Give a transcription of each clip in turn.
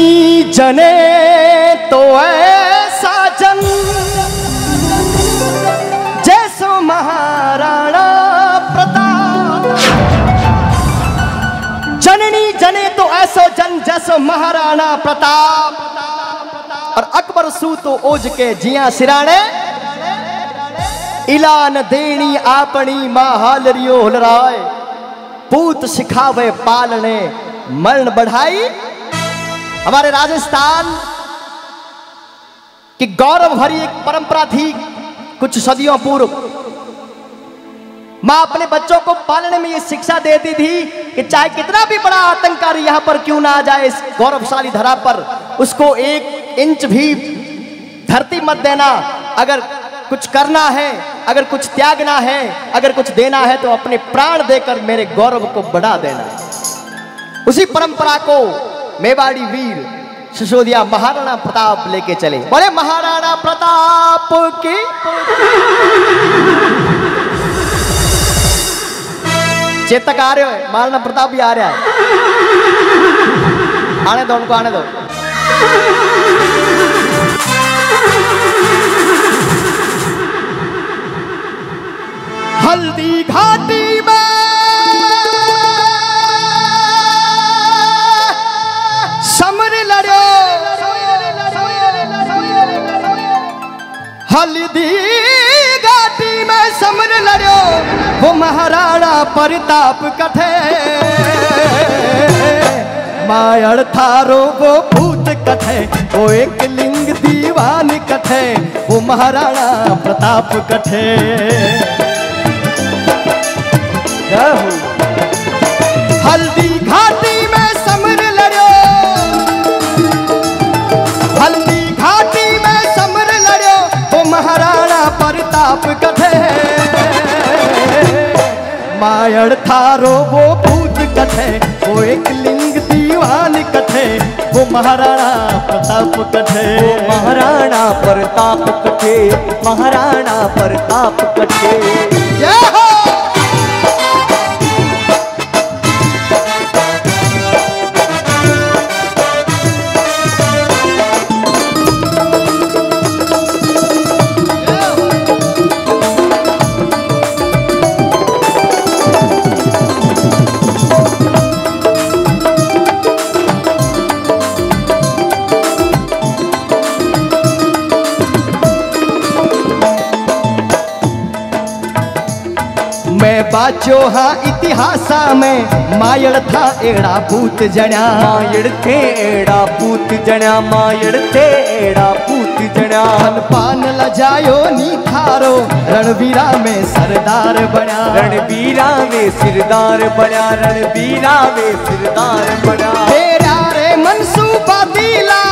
जने तो ऐसा जन जैसो महाराणा प्रताप। जननी जने तो ऐसो जन जैसो महाराणा प्रताप। और अकबर सू तो ओज के जिया सिराणे इलान देनी आपनी मां हालरियो हलराए। पूत सिखावे पालने मरण बढ़ाई। हमारे राजस्थान की गौरव भरी एक परंपरा थी कुछ सदियों पूर्व। मां अपने बच्चों को पालने में ये शिक्षा देती थी कि चाहे कितना भी बड़ा आतंककारी यहां पर क्यों ना आ जाए, इस गौरवशाली धरा पर उसको 1 इंच भी धरती मत देना। अगर कुछ करना है, अगर कुछ त्यागना है, अगर कुछ देना है तो अपने प्राण देकर मेरे गौरव को बढ़ा देना। उसी परंपरा को मेवाड़ी वीर सिसोदिया महाराणा प्रताप लेके चले। बोले महाराणा प्रताप की। चेतक आ रहे हो, महाराणा प्रताप भी आ रहा है। आने दो उनको, आने दो। हल्दी घाटी में समर लड़ो, हल्दी घाटी में समर लड़ो वो महाराणा प्रताप कथे। मायड़ थारो वो भूत कथे, वो एक लिंग दीवान कथे, वो महाराणा प्रताप कथे। हल्दी घाटी में समर लड़ो, हल्दी घाटी में समर लड़ो वो महाराणा प्रताप कथे। मायड़ थारो वो भूत कथे, वो एक लिंग दीवान कथे, वो महाराणा प्रताप कथे। वो महाराणा प्रताप कथे, महाराणा प्रताप कथे। जय हो। मैं बाचो हाँ इतिहासा में मायड़ था एड़ा पूत जण्या। मायड़ थे एड़ा पूत जण्या, मायड़ थे एड़ा पूत जण्या। पान लजायो नी थारो रणवीरा में सरदार बना। रणवीरा में सिरदार बना, रणवीरा में सिरदार बना। तेरा रे मनसूबा दिला,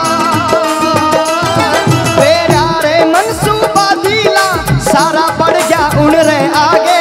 तेरा रे मनसूबा दिला, सारा बढ़ गया उन रे आगे।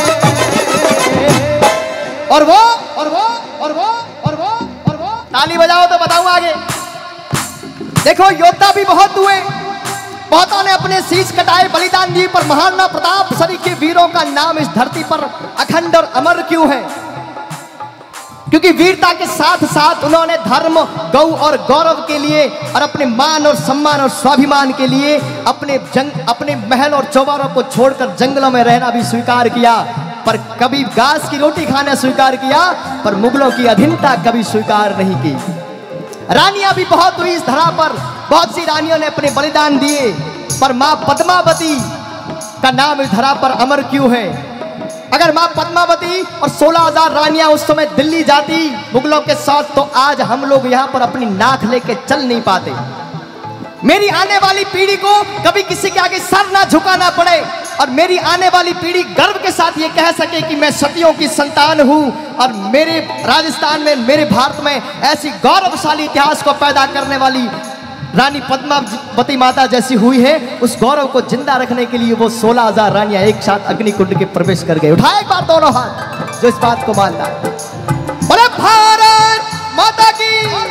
और वो और वो और वो और वो और वो ताली बजाओ तो बताऊं आगे। देखो योद्धा भी बहुत हुए, बहुतों ने अपने शीश कटाए, बलिदान दिए, पर महाराणा प्रताप सरी के वीरों का नाम इस धरती पर अखंड और अमर क्यों है? क्योंकि वीरता के साथ साथ उन्होंने धर्म, गौ और गौरव के लिए और अपने मान और सम्मान और स्वाभिमान के लिए अपने महल और चौबारों को छोड़कर जंगलों में रहना भी स्वीकार किया। पर कभी घास की रोटी खाना स्वीकार किया, पर मुगलों की अधीनता कभी स्वीकार नहीं की। रानियां भी बहुत हुई इस धरा पर, बहुत सी रानियों ने अपने बलिदान दिए, पर मां पद्मावती का नाम इस धरा पर अमर क्यों है? अगर मां पद्मावती और 16,000 रानियां उस समय दिल्ली जाती मुगलों के साथ, तो आज हम लोग यहां पर अपनी नाक लेके चल नहीं पाते। मेरी आने वाली पीढ़ी को कभी किसी के आगे सर ना झुकाना पड़े, और मेरी आने वाली पीढ़ी गर्व के साथ ये कह सके कि मैं सतियों की संतान हूं, और मेरे राजस्थान में, मेरे भारत में ऐसी गौरवशाली इतिहास को पैदा करने वाली रानी पद्मावती माता जैसी हुई है। उस गौरव को जिंदा रखने के लिए वो 16,000 रानियां एक साथ अग्निकुंड के प्रवेश कर गए। उठाए एक बार दोनों हाथ जो इस बात को मानता है। बोले भारत माता की,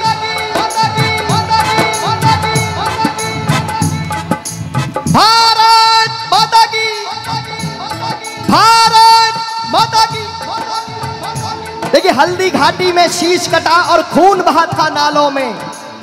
भारत माता की, भारत माता की। देखिए हल्दी घाटी में शीश कटा और खून बहा था नालों में।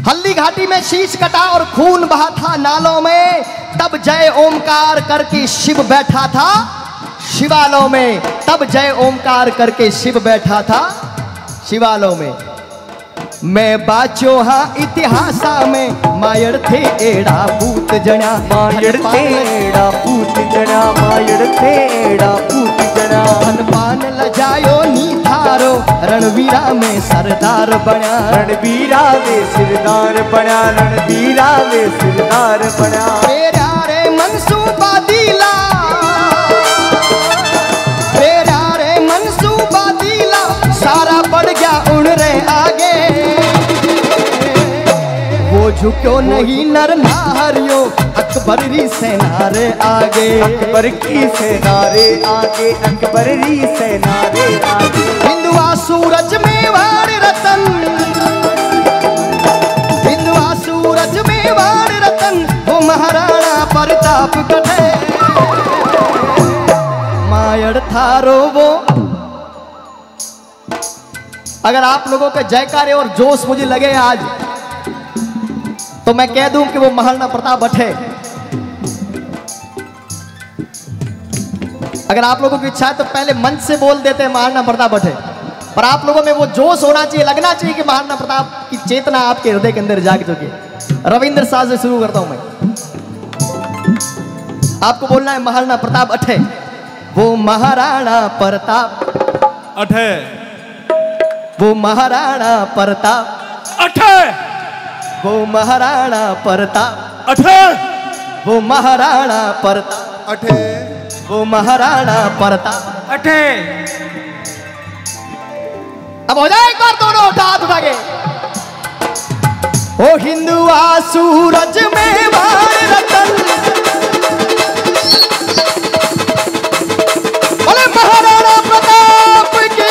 हल्दी घाटी में शीश कटा और खून बहा था नालों में, तब जय ओमकार करके शिव बैठा था शिवालयों में, तब जय ओमकार करके शिव बैठा था शिवालयों में। मैं बाचो हाँ इतिहासा में मायड़ थे एड़ा पूत जणा, मायड़ थे एड़ा पूत जणा, मायड़ थे एड़ा पूत जणा। धन पान लजायो नी थारो रणवीरा में सरदार बना, रणवीरा में सिरदार बना, रणवीरा में सिरदार बना। तेरा रे मनसूबा दिला, तेरा रे मनसूबा दिला, सारा पड़ गया उड़ रे आगे। वो झुक्यो नहीं नर नारियो, अकबर री सेना रे आगे, अकबर की सेना रे आगे, अकबर री सेना रे आगे। हिंदुआ सूरज में वार रतन, हिंदुआ सूरज में वार रतन, वो महाराणा प्रताप कटे मायड़ थारो वो। अगर आप लोगों के जयकारे और जोश मुझे लगे आज, तो मैं कह दूं कि वो महाराणा प्रताप बटे। अगर आप लोगों की इच्छा है तो पहले मंच से बोल देते हैं महाराणा प्रताप बटे, पर आप लोगों में वो जोश होना चाहिए, लगना चाहिए कि महाराणा प्रताप की चेतना आपके हृदय के अंदर जाग चुकी है। रविंद्र साज से शुरू करता हूं मैं। आपको बोलना है महाराणा प्रताप अठे, वो महाराणा प्रताप अठे, वो महाराणा प्रताप अठे, वो महाराणा प्रताप अठे, वो महाराणा प्रताप अठे, वो महाराणा प्रताप अठे। अब हो जाए एक बार दोनों हाथ उठा के। ओ हिंदुआ सूरज में वार रतन, बोले महाराणा प्रताप की,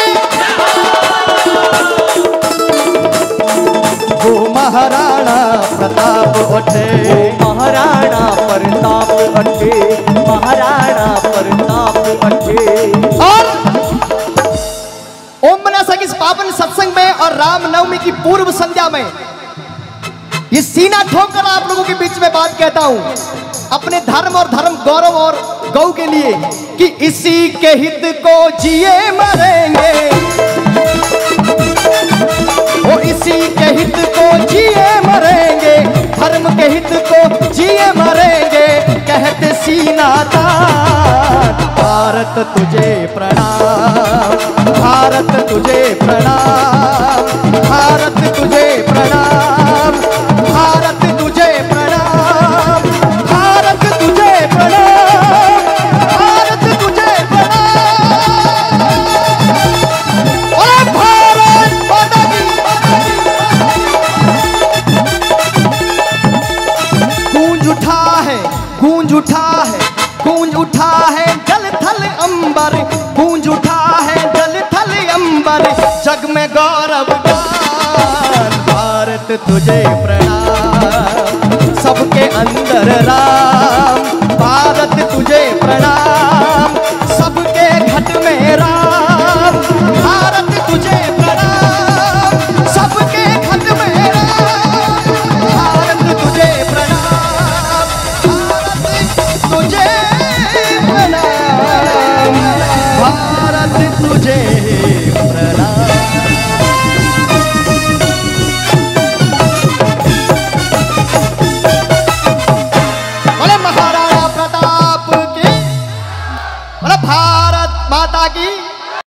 वो महाराणा प्रताप उठे, महाराणा प्रताप अठे, महाराणा प्रताप अठे। और ओम मनसा की इस पावन सत्संग में और रामनवमी की पूर्व संध्या में ये सीना ठोकर आप लोगों के बीच में बात कहता हूं, अपने धर्म और धर्म गौरव और गौ के लिए, कि इसी के हित को जिए मरेंगे, वो इसी के हित को जिए मरेंगे, धर्म के हित को जिए मरेंगे, कहते सीना तान। भारत तुझे प्रणाम, भारत तुझे प्रणाम, भारत तुझे प्रणाम, भारत तुझे प्रणाम, भारत तुझे प्रणाम, भारत तुझे प्रणाम। और भारत माता की गूंज उठा है, गूंज उठा है, गूंज उठा है जल थल अंबर, गूंज उठा है जल थल अंबर, जग में गौरव गान। भारत तुझे प्रणाम, सबके अंदर राम, भारत तुझे प्रणाम, सबके घट में राम, भारत तुझे प्रणाम, सबके घट में राम, भारत तुझे प्रणाम, भारत तुझे प्रणाम, भारत तुझे प्रणाम। बोले महाराणा प्रताप की, बोले भारत माता की।